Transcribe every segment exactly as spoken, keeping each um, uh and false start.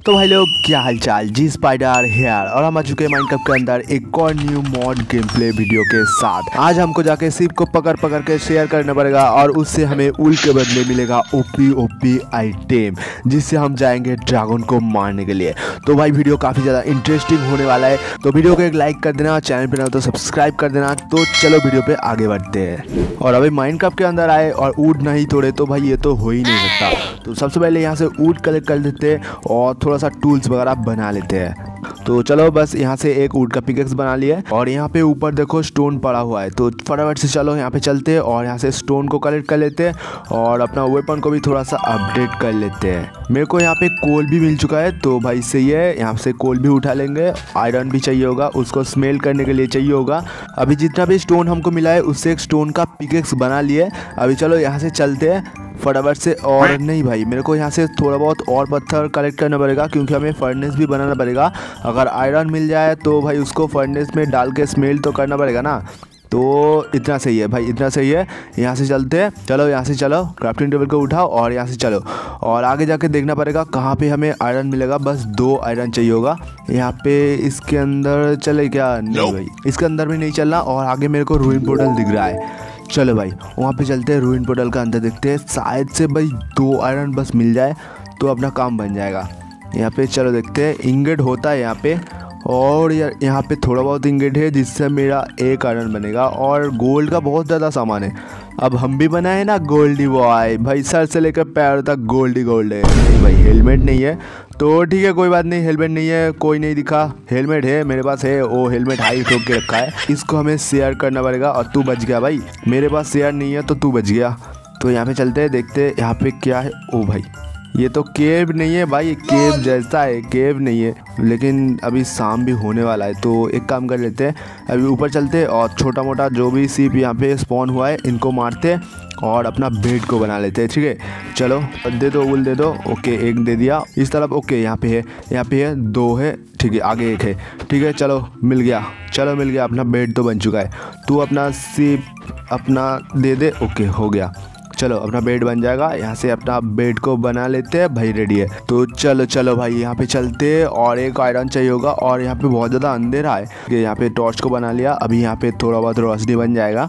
तो भाई लोग क्या हालचाल, जी स्पाइडर हेयर और हम आ चुके हैं माइनक्राफ्ट के अंदर एक और new mod game play video के साथ। आज हमको जाके सिप को पकड़ पकड़ के शेयर करना पड़ेगा और उससे हमें उल के बदले मिलेगा ओपी ओपी आइटम, जिससे हम जाएंगे ड्रैगन को मारने के लिए। तो भाई वीडियो काफ़ी ज़्यादा इंटरेस्टिंग होने वाला है, तो वीडियो को एक लाइक कर देना, चैनल पर ना तो सब्सक्राइब कर देना। तो चलो वीडियो पे आगे बढ़ते हैं। और अभी माइनक्राफ्ट के अंदर आए और ऊँट नहीं तोड़े तो भाई ये तो हो ही नहीं सकता। तो सबसे पहले यहाँ से ऊँट कलेक्ट कर देते हैं और थोड़ा सा टूल्स वगैरह बना लेते हैं। तो चलो बस यहाँ से एक ऊँट का पिकेक्स बना लिया और यहाँ पे ऊपर देखो स्टोन पड़ा हुआ है, तो फटाफट से चलो यहाँ पे चलते हैं और यहाँ से स्टोन को कलेक्ट कर लेते हैं और अपना वेपन को भी थोड़ा सा अपडेट कर लेते हैं। मेरे को यहाँ पे कोल भी मिल चुका है, तो भाई सही है, यहाँ से कोल भी उठा लेंगे। आयरन भी चाहिए होगा, उसको स्मेल करने के लिए चाहिए होगा। अभी जितना भी स्टोन हमको मिला है उससे एक स्टोन का पिकेक्स बना लिए। अभी चलो यहाँ से चलते हैं फटाफट से। और नहीं भाई, मेरे को यहाँ से थोड़ा बहुत और पत्थर कलेक्ट करना पड़ेगा क्योंकि हमें फर्नेस भी बनाना पड़ेगा। अगर आयरन मिल जाए तो भाई उसको फर्नेस में डाल के स्मेल तो करना पड़ेगा ना। तो इतना सही है भाई, इतना सही है। यहाँ से चलते हैं, चलो यहाँ से चलो, क्राफ्टिंग टेबल को उठाओ और यहाँ से चलो। और आगे जाके देखना पड़ेगा कहाँ पे हमें आयरन मिलेगा। बस दो आयरन चाहिए होगा। यहाँ पे इसके अंदर चले क्या? नहीं भाई, इसके अंदर भी नहीं चलना। और आगे मेरे को रूइन पोर्टल दिख रहा है, चलो भाई वहाँ पे चलते हैं। रूइन पोर्टल का अंदर देखते हैं, शायद से भाई दो आयरन बस मिल जाए तो अपना काम बन जाएगा। यहाँ पे चलो देखते हैं, इंगेट होता है यहाँ पे और यार यहाँ पे थोड़ा बहुत इंगेट है जिससे मेरा एक आयरन बनेगा। और गोल्ड का बहुत ज़्यादा सामान है। अब हम भी बनाए ना गोल्डी बॉय, भाई सर से लेकर पैर तक गोल्ड ही गोल्ड है। नहीं भाई, हेलमेट नहीं है तो ठीक है, कोई बात नहीं। हेलमेट नहीं है, कोई नहीं दिखा। हेलमेट है मेरे पास, है वो हेलमेट हाई ठोक के रखा है। इसको हमें शेयर करना पड़ेगा। और तू बच गया भाई, मेरे पास शेयर नहीं है तो तू बच गया। तो यहाँ पे चलते हैं, देखते हैं यहाँ पे क्या है। ओ भाई, ये तो केव नहीं है भाई, केव जैसा है, केव नहीं है। लेकिन अभी शाम भी होने वाला है, तो एक काम कर लेते हैं, अभी ऊपर चलते हैं और छोटा मोटा जो भी सीप यहाँ पे स्पॉन हुआ है इनको मारते हैं और अपना बेड को बना लेते हैं। ठीक है, चलो दे दो, उल दे दो। ओके, एक दे दिया इस तरफ। ओके, यहाँ पे है, यहाँ पे है, दो है। ठीक है, आगे एक है। ठीक है, चलो मिल गया, चलो मिल गया, अपना बेड तो बन चुका है। तू अपना सीप अपना दे दे। ओके, हो गया, चलो अपना बेड बन जाएगा। यहाँ से अपना बेड को बना लेते हैं भाई, रेडी है। तो चलो चलो भाई यहाँ पे चलते हैं और एक आयरन चाहिए होगा। और यहाँ पे बहुत ज़्यादा अंधेरा है, यहाँ पे टॉर्च को बना लिया। अभी यहाँ पे थोड़ा बहुत रोशनी बन जाएगा।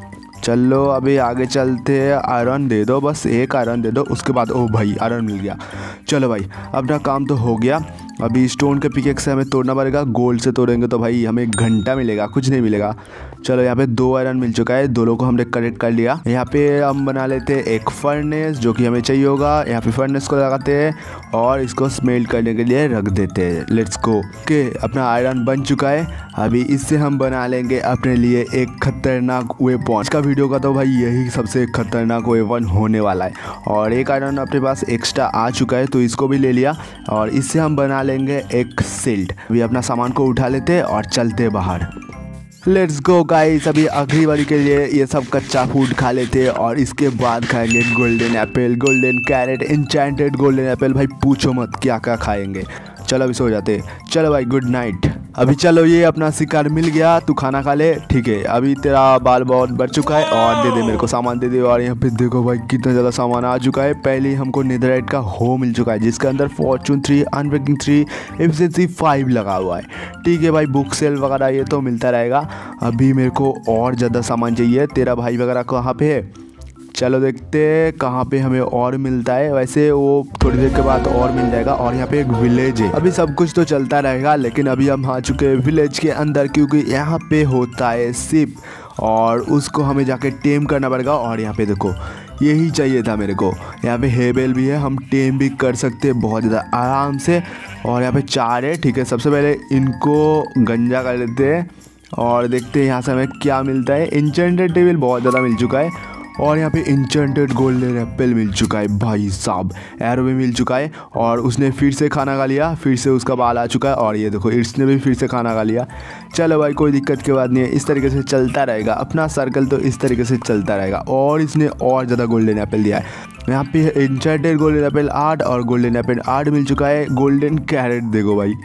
चलो अभी आगे चलते हैं। आयरन दे दो, बस एक आयरन दे दो। उसके बाद ओ भाई आयरन मिल गया। चलो भाई अपना काम तो हो गया। अभी स्टोन के पिकेक्स से हमें तोड़ना पड़ेगा। गोल्ड से तोड़ेंगे तो भाई हमें एक घंटा मिलेगा, कुछ नहीं मिलेगा। चलो यहाँ पे दो आयरन मिल चुका है, दोनों को हमने कलेक्ट कर लिया। यहाँ पे हम बना लेते हैं एक फर्नेस जो कि हमें चाहिए होगा। यहाँ पे फर्नेस को लगाते हैं और इसको स्मेल करने के लिए रख देते हैं। Let's go. ओके, अपना आयरन बन चुका है। अभी इससे हम बना लेंगे अपने लिए एक खतरनाक वेपन। इसका वीडियो का तो भाई यही सबसे खतरनाक वेपन होने वाला है। और एक आयरन अपने पास एक्स्ट्रा आ चुका है तो इसको भी ले लिया और इससे हम बना लेंगे एक शील्ड। अभी अपना सामान को उठा लेते हैं और चलते बाहर। लेट्स गो गाइस, अभी आखिरी बारी के लिए ये सब कच्चा फूड खा लेते हैं और इसके बाद खाएंगे golden apple, golden carrot, enchanted golden apple. भाई पूछो मत क्या क्या खाएंगे। चलो अभी सो जाते हैं। चलो भाई गुड नाइट। अभी चलो ये अपना शिकार मिल गया, तू खाना खा ले। ठीक है, अभी तेरा बाल बहुत बढ़ चुका है और दे दे मेरे को सामान, दे दे। और यहाँ पे देखो भाई कितना ज़्यादा सामान आ चुका है। पहले ही हमको नेदरराइट का हो मिल चुका है जिसके अंदर fortune three, unbreaking three, efficiency five लगा हुआ है। ठीक है भाई, बुक सेल वगैरह ये तो मिलता रहेगा। अभी मेरे को और ज़्यादा सामान चाहिए। तेरा भाई वगैरह कहाँ पे है? चलो देखते हैं कहाँ पे हमें और मिलता है। वैसे वो थोड़ी देर के बाद और मिल जाएगा। और यहाँ पे एक विलेज है। अभी सब कुछ तो चलता रहेगा लेकिन अभी हम आ चुके हैं विलेज के अंदर क्योंकि यहाँ पे होता है सिप और उसको हमें जाके टेम करना पड़ेगा। और यहाँ पे देखो यही चाहिए था मेरे को। यहाँ पे हेबेल भी है, हम टेम भी कर सकते हैं बहुत ज़्यादा आराम से। और यहाँ पे चार है। ठीक है, सबसे पहले इनको गंजा कर लेते हैं और देखते हैं यहाँ से हमें क्या मिलता है। एन्चेंटेड टेबल बहुत ज़्यादा मिल चुका है और यहाँ पे एन्चेंटेड गोल्डन एप्पल मिल चुका है भाई साहब। एरो भी मिल चुका है और उसने फिर से खाना खा लिया, फिर से उसका बाल आ चुका है। और ये देखो इसने भी फिर से खाना खा लिया। चलो भाई कोई दिक्कत की बात नहीं है, इस तरीके से चलता रहेगा अपना सर्कल, तो इस तरीके से चलता रहेगा। और इसने और ज़्यादा गोल्डन एप्पल दिया है। यहाँ पे एन्चेंटेड गोल्डन एप्पल आठ और गोल्डन एप्पल आठ मिल चुका है। गोल्डन कैरेट देखो भाई,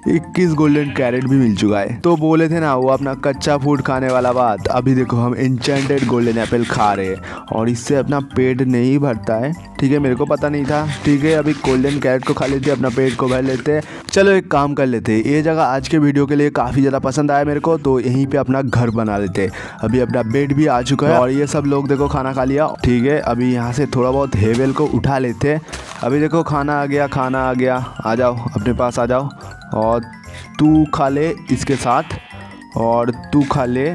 इक्कीस गोल्डन कैरेट भी मिल चुका है। तो बोले थे ना वो अपना कच्चा फूड खाने वाला बात, अभी देखो हम एन्चेंटेड गोल्डन एप्पल खा रहे हैं और इससे अपना पेट नहीं भरता है। ठीक है, मेरे को पता नहीं था। ठीक है, अभी गोल्डन कैरेट को खा लेते हैं, अपना पेट को भर लेते हैं। चलो एक काम कर लेते हैं, ये जगह आज के वीडियो के लिए काफ़ी ज़्यादा पसंद आया मेरे को, तो यहीं पे अपना घर बना लेते हैं। अभी अपना बेड भी आ चुका है और ये सब लोग देखो खाना खा लिया। ठीक है, अभी यहाँ से थोड़ा बहुत हेवेल को उठा लेते हैं। अभी देखो खाना आ गया, खाना आ गया, आ जाओ अपने पास आ जाओ। और तू खा ले इसके साथ, और तू खा ले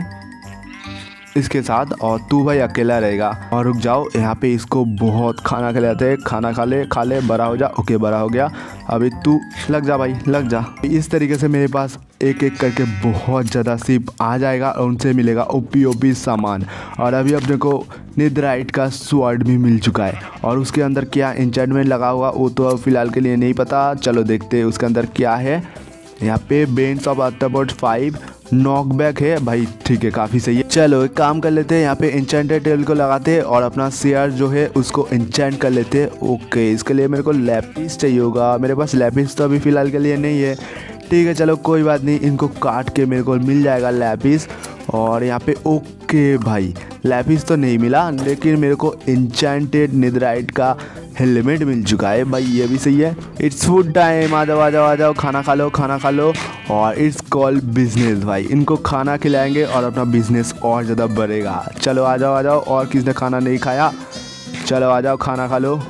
इसके साथ, और तू भाई अकेला रहेगा। और रुक जाओ, यहाँ पे इसको बहुत खाना खिलाते हैं। खाना खा ले, खा ले, बड़ा हो जा। ओके, बड़ा हो गया। अभी तू लग जा भाई, लग जा। इस तरीके से मेरे पास एक एक करके बहुत ज़्यादा सिप आ जाएगा और उनसे मिलेगा ओपी ओपी सामान। और अभी अपने को नेदराइट का स्वॉर्ड भी मिल चुका है और उसके अंदर क्या एन्चेंटमेंट लगा हुआ वो तो अब फिलहाल के लिए नहीं पता। चलो देखते हैं उसके अंदर क्या है। यहाँ पे banes of arthropod five knockback है भाई। ठीक है, काफ़ी सही है। चलो एक काम कर लेते हैं, यहाँ पे एन्चेंटेड टेबल को लगाते हैं और अपना शेयर जो है उसको एन्चेंट कर लेते हैं। ओके, इसके लिए मेरे को लैपिस चाहिए होगा। मेरे पास लैपिस तो अभी फ़िलहाल के लिए नहीं है। ठीक है, चलो कोई बात नहीं, इनको काट के मेरे को मिल जाएगा लैपिस। और यहाँ पे ओके भाई, लैपिस तो नहीं मिला लेकिन मेरे को एन्चेंटेड नेदराइट का हेलमेट मिल चुका है भाई, ये भी सही है। इट्स फूड टाइम, आ जाओ आ जाओ आ जाओ, खाना खा लो, खाना खा लो। और इट्स कॉल्ड बिजनेस भाई, इनको खाना खिलाएंगे और अपना बिजनेस और ज़्यादा बढ़ेगा। चलो आ जाओ आ जाओ, और किसने खाना नहीं खाया, चलो आ जाओ खाना खा लो।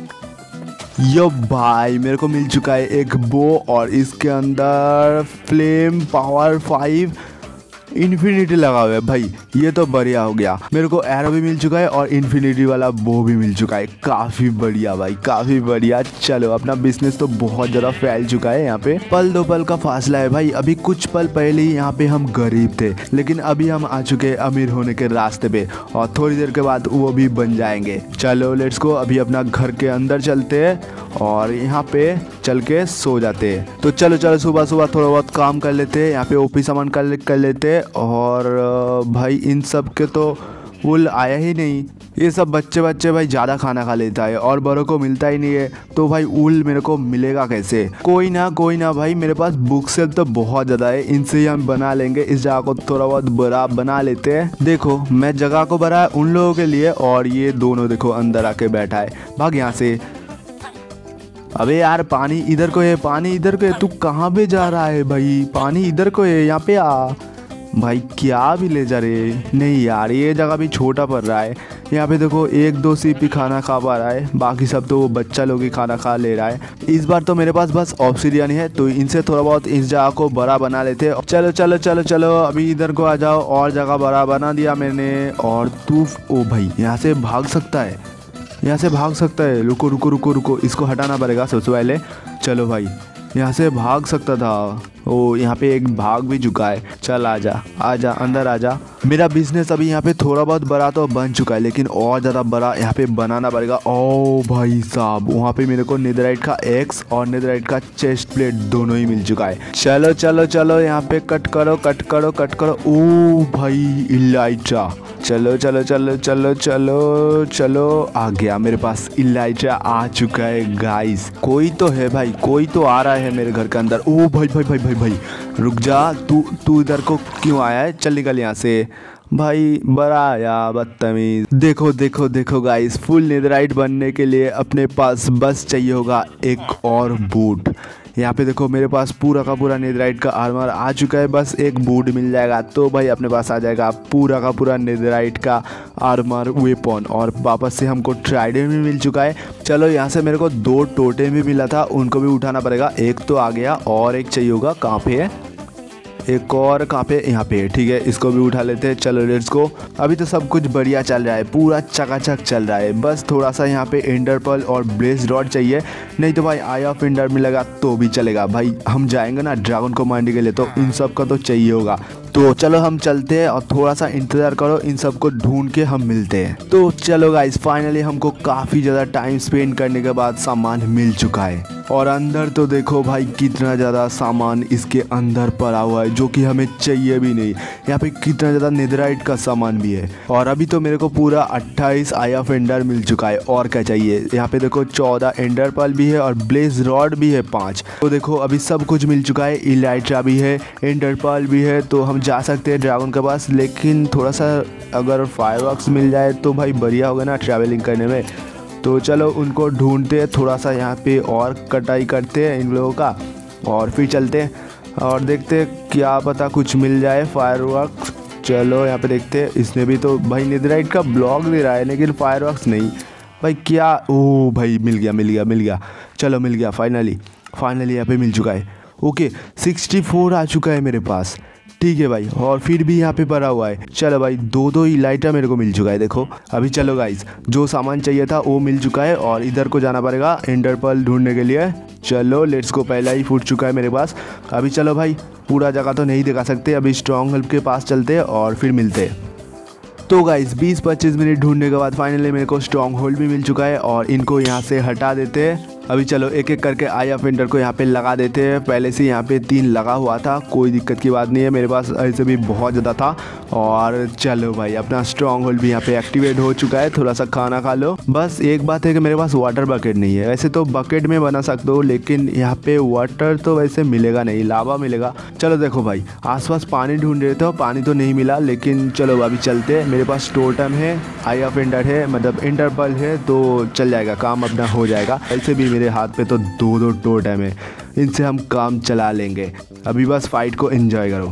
यो भाई, मेरे को मिल चुका है एक बो और इसके अंदर फ्लेम पावर फाइव इन्फिनिटी लगा हुआ है भाई, ये तो बढ़िया हो गया। मेरे को एरो भी मिल चुका है और इन्फिनिटी वाला बो भी मिल चुका है, काफ़ी बढ़िया भाई, काफ़ी बढ़िया। चलो अपना बिजनेस तो बहुत ज़्यादा फैल चुका है। यहाँ पे पल दो पल का फासला है भाई। अभी कुछ पल पहले ही यहाँ पे हम गरीब थे लेकिन अभी हम आ चुके हैं अमीर होने के रास्ते पे और थोड़ी देर के बाद वो भी बन जाएंगे। चलो लेट्स गो, अभी अपना घर के अंदर चलते हैं और यहाँ पे चल के सो जाते हैं। तो चलो चलो सुबह सुबह थोड़ा बहुत काम कर लेते हैं, यहाँ पे ओपी सामान कर कर लेते हैं। और भाई इन सब के तो वुल आया ही नहीं, ये सब बच्चे बच्चे भाई ज़्यादा खाना खा लेता है और बड़ों को मिलता ही नहीं है, तो भाई वुल मेरे को मिलेगा कैसे। कोई ना कोई ना भाई, मेरे पास बुक सेल तो बहुत ज़्यादा है, इनसे ही हम बना लेंगे। इस जगह को थोड़ा बहुत बड़ा बना लेते हैं। देखो मैं जगह को बना उन लोगों के लिए और ये दोनों देखो अंदर आके बैठा है। भाग यहाँ से। अबे यार पानी इधर को है, पानी इधर को है, तू कहाँ पे जा रहा है भाई, पानी इधर को है, यहाँ पे आ भाई। क्या भी ले जा रहे, नहीं यार ये जगह भी छोटा पड़ रहा है। यहाँ पे देखो एक दो सीप ही खाना खा पा रहा है, बाकी सब तो वो बच्चा लोग ही खाना खा ले रहा है। इस बार तो मेरे पास बस ऑब्सिडियन है तो इनसे थोड़ा बहुत इस जगह को बड़ा बना लेते हैं। चलो चलो चलो चलो अभी इधर को आ जाओ, और जगह बड़ा बना दिया मैंने। और तू ओ भाई यहाँ से भाग सकता है, यहाँ से भाग सकता है। रुको रुको रुको रुको, इसको हटाना पड़ेगा सबसे पहले। चलो भाई यहाँ से भाग सकता था, ओ यहाँ पे एक भाग भी चुका है। चल आजा आजा अंदर आजा। मेरा बिजनेस अभी यहाँ पे थोड़ा बहुत बड़ा तो बन चुका है लेकिन और ज़्यादा बड़ा यहाँ पे बनाना पड़ेगा। ओ भाई साहब, वहाँ पे मेरे को नेदराइट का एक्स और नेदराइट का चेस्ट प्लेट दोनों ही मिल चुका है। चलो चलो चलो यहाँ पे कट करो कट करो कट करो। ओ भाई इलाइट्रा, चलो चलो चलो चलो चलो चलो, आ गया मेरे पास इलाइट्रा आ चुका है गाइस। कोई तो है भाई, कोई तो आ रहा है मेरे घर के अंदर। ओ भाई भाई भाई भाई भाई रुक जा, तू तू इधर को क्यों आया है, चल निकल यहाँ से भाई, बड़ा आया बदतमीज। देखो देखो देखो गाइस, फुल नेदराइट बनने के लिए अपने पास बस चाहिए होगा एक और बूट। यहाँ पे देखो मेरे पास पूरा का पूरा नेदराइट का आर्मर आ चुका है, बस एक बूट मिल जाएगा तो भाई अपने पास आ जाएगा पूरा का पूरा नेदराइट का आर्मर वेपन। और वापस से हमको ट्राइडेंट भी मिल चुका है। चलो यहाँ से मेरे को दो टोटेम भी मिला था, उनको भी उठाना पड़ेगा। एक तो आ गया और एक चाहिए होगा, कहाँ पे है एक और, कहाँ पे, यहाँ पे। ठीक है इसको भी उठा लेते हैं। चलो लेट्स गो। अभी तो सब कुछ बढ़िया चल रहा है, पूरा चकाचक चल रहा है। बस थोड़ा सा यहाँ पे एंडर पर्ल और ब्लेज रॉड चाहिए, नहीं तो भाई आई ऑफ एंडर मिलेगा तो भी चलेगा भाई। हम जाएंगे ना ड्रैगन को मारने के लिए तो इन सब का तो चाहिए होगा। तो चलो हम चलते हैं और थोड़ा सा इंतज़ार करो, इन सबको ढूंढ के हम मिलते हैं। तो चलो गाइस, फाइनली हमको काफ़ी ज़्यादा टाइम स्पेंड करने के बाद सामान मिल चुका है। और अंदर तो देखो भाई कितना ज़्यादा सामान इसके अंदर पड़ा हुआ है जो कि हमें चाहिए भी नहीं। यहाँ पे कितना ज़्यादा नेदराइट का सामान भी है। और अभी तो मेरे को पूरा अट्ठाईस आई ऑफ एंडर मिल चुका है, और क्या चाहिए। यहाँ पे देखो चौदह एंडर पर्ल भी है और ब्लेज रॉड भी है पाँच। तो देखो अभी सब कुछ मिल चुका है, इलाइट्रा भी है, एंडर पर्ल भी है। तो हम जा सकते हैं ड्रैगन के पास, लेकिन थोड़ा सा अगर फायरवर्क्स मिल जाए तो भाई बढ़िया होगा ना ट्रैवलिंग करने में। तो चलो उनको ढूंढते हैं, थोड़ा सा यहाँ पे और कटाई करते हैं इन लोगों का, और फिर चलते हैं और देखते हैं क्या पता कुछ मिल जाए फायरवर्क्स। चलो यहाँ पे देखते हैं, इसने भी तो भाई नेदराइट का ब्लॉक दे रहा है लेकिन फायरवर्क्स नहीं भाई। क्या ओ भाई मिल गया मिल गया मिल गया चलो मिल गया फाइनली फाइनली यहाँ पे मिल चुका है। ओके सिक्सटी फोर आ चुका है मेरे पास, ठीक है भाई। और फिर भी यहाँ पे पड़ा हुआ है। चलो भाई दो दो इलाइट्रा मेरे को मिल चुका है। देखो अभी चलो गाइस, जो सामान चाहिए था वो मिल चुका है और इधर को जाना पड़ेगा एंडर पर्ल ढूंढने के लिए। चलो लेट्स गो, पहला ही फूट चुका है मेरे पास। अभी चलो भाई, पूरा जगह तो नहीं दिखा सकते, अभी स्ट्रॉन्ग होल्ड के पास चलते हैं और फिर मिलते हैं। तो गाइस बीस पच्चीस मिनट ढूंढने के बाद फाइनली मेरे को स्ट्रॉन्ग होल्ड भी मिल चुका है और इनको यहाँ से हटा देते हैं। अभी चलो एक एक करके आई ऑफ एंडर को यहाँ पे लगा देते हैं। पहले से यहाँ पे तीन लगा हुआ था, कोई दिक्कत की बात नहीं है, मेरे पास ऐसे भी बहुत ज़्यादा था। और चलो भाई अपना स्ट्रॉन्ग होल्ड भी यहाँ पे एक्टिवेट हो चुका है। थोड़ा सा खाना खा लो। बस एक बात है कि मेरे पास वाटर बकेट नहीं है। वैसे तो बकेट में बना सकते हो लेकिन यहाँ पे वाटर तो वैसे मिलेगा नहीं, लावा मिलेगा। चलो देखो भाई आसपास पानी ढूंढ रहे थे, पानी तो नहीं मिला, लेकिन चलो अभी चलते हैं। मेरे पास टोटम है, आई ऑफ एंडर है, मतलब एंडर पर्ल है, तो चल जाएगा, काम अपना हो जाएगा। ऐसे भी मेरे हाथ पे तो दो दो टोटम है, इनसे हम काम चला लेंगे। अभी बस फाइट को एंजॉय करो।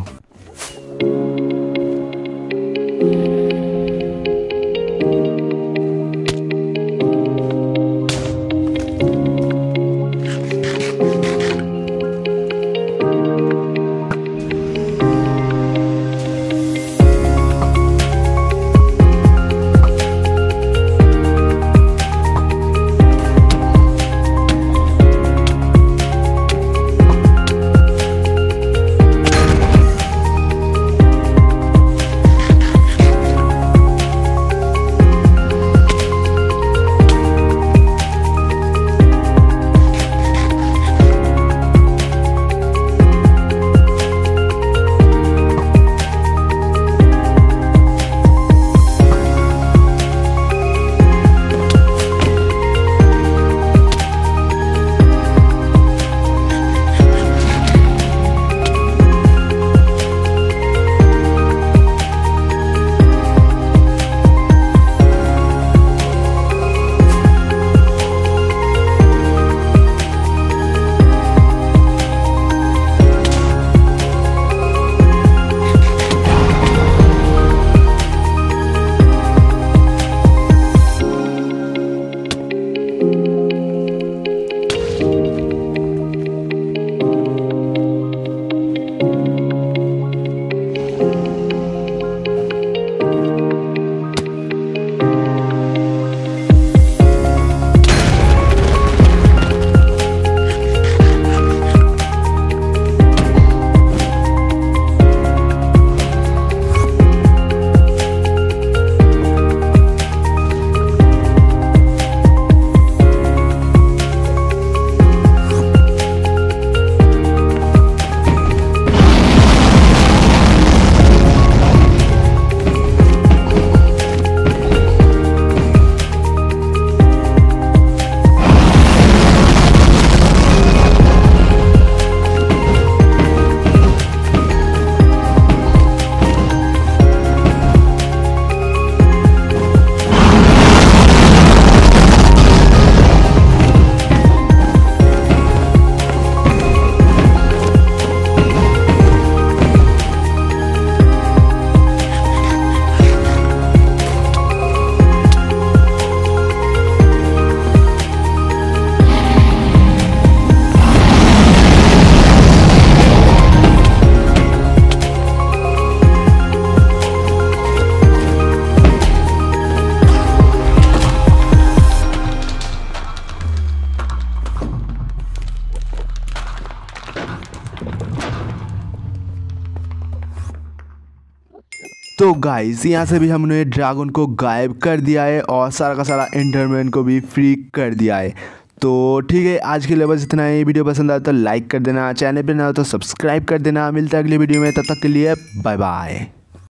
तो गाइस यहाँ से भी हमने ड्रैगन को गायब कर दिया है और सारा का सारा एंडरमैन को भी फ्री कर दिया है। तो ठीक है, आज के लिए बस इतना ही। वीडियो पसंद आया तो लाइक कर देना, चैनल पे ना हो तो सब्सक्राइब कर देना। मिलता है अगली वीडियो में, तब तक के लिए बाय बाय।